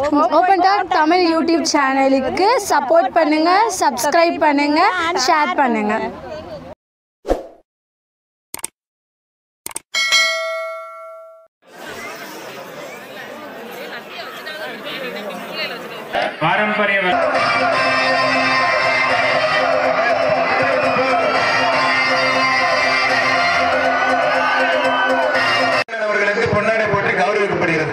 Open talk Tamil YouTube சேனலுக்கு support பண்ணுங்க, subscribe பண்ணுங்க, ஷேர் பண்ணுங்க. பாரம்பரிய அவர்களுக்கு பொன்னாடை போட்டு கௌரவிக்கப்படுகிறது.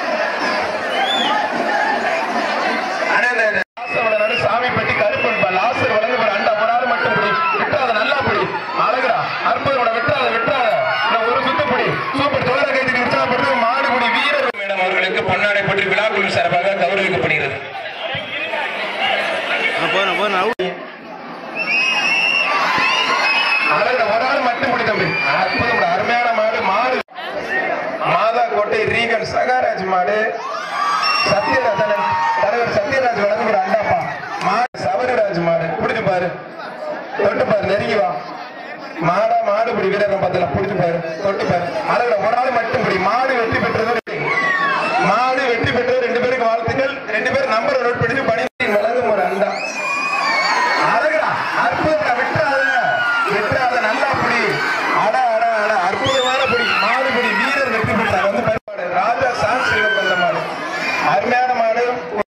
சாமிப்பட்டி கருப்பு லாசர் வழங்க ஒரு அண்டா போனாரு மட்டும் பிடி விட்டாத நல்லா பிடி அழகுடா அற்புதம் விட்டாத ஒரு சுத்தப்படி சூப்பர் தோழ கைதுக்கு உற்சாகப்பட்டு மாடுபடி வீரர் மேடம் அவர்களுக்கு பொன்னாடை போட்டு விழா குழு சார்பாக கௌரவிக்கப்படுகிறது. ஒரு ஆள் மட்டும் பிடி தம்பி அற்புதம் அருமையான மாடு மாதா கோட்டை ரீகன் சகாராஜ் மாடு சத்யராஜன் தலைவர் சத்யராஜ் வழங்குற அண்டாப்பா மாடு சபரிராஜ் மாடு பிடிச்சு பாரு தொட்டு பாரு நெருங்கி வா மாடு பிடி வீரர் பார்த்தல பிடிச்சு பாரு தொட்டு பாரு அழகுல ஒரு ஆள் மட்டும் பிடி மாடு வெற்றி பெற்றது 2 பேருக்கு வாழ்த்துக்கள். 2 பேர் நம்பர் நோட் பண்ணி பணி வழங்கும் ஒரு அண்டா அழகுடா அற்புதம் விட்டுறாத நல்லா பிடி அட அற்புதமான பிடி மாடு பிடி வீரர் வெற்றி பெற்றார். வந்து பயன்பாடு ராஜா சான் செல்வம் வந்த மாடு அருமையான மாடு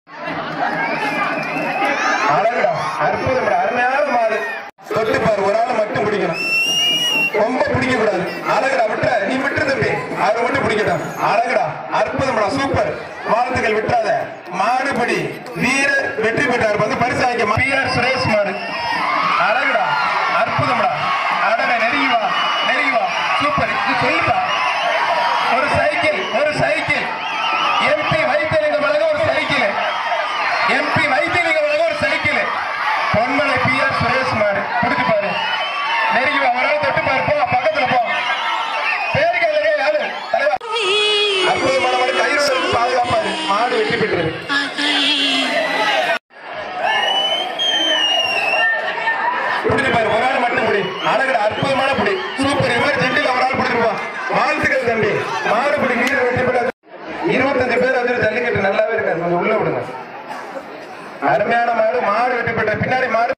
அழகுடா அற்புதம் அருமையான மாடு தொட்டு பாரு ஒரு ஆள் மட்டும் பிடிக்கணும் ரொம்ப பிடிக்க கூடாது அழகுடா விட்டுற நீ விட்டு தம்பி அவரை மட்டும் பிடிக்கட்டும் அழகுடா அற்புதம்டா சூப்பர் வாழ்த்துக்கள் விட்டுறாத மாடுபடி வீரர் வெற்றி பெற்றார். வந்து பரிசு வாங்கி பிஆர் சுரேஷ் மாடு அழகுடா அற்புதம்டா அழகா நெருங்கி வா சூப்பர் இது சொல்லுடா ஒரு சைக்கிள் எம்பி வைத்தியலிங்கம் வழங்க ஒரு சைக்கிள் பொன்மலை பிஆர் சுரேஷ் மாடு பிடிச்சு பாரு நெருங்கி வா ஒரு ஆள் தொட்டு பாரு போ பக்கத்துல போ பேருக்கு யாரு தலைவா அற்புதமான மாடு கயிறு பாதுகாப்பாரு மாடு வெற்றி பெற்றது. பிடிச்சு பாரு ஒரு ஆள் மட்டும் பிடி அழகுடா அற்புதமான பிடி சூப்பர் இது மாதிரி ஜெண்டில் ஒரு ஆள் பிடிச்சிருப்பா வாழ்த்துக்கள் தம்பி மாடு பிடி வீரர் வெற்றி பெற்றது. 25 பேர் வந்து ஜல்லிக்கட்டு நல்லாவே இருக்காது கொஞ்சம் உள்ள விடுங்க அருமையான மாடு வெற்றி பெற்ற பின்னாடி மாடு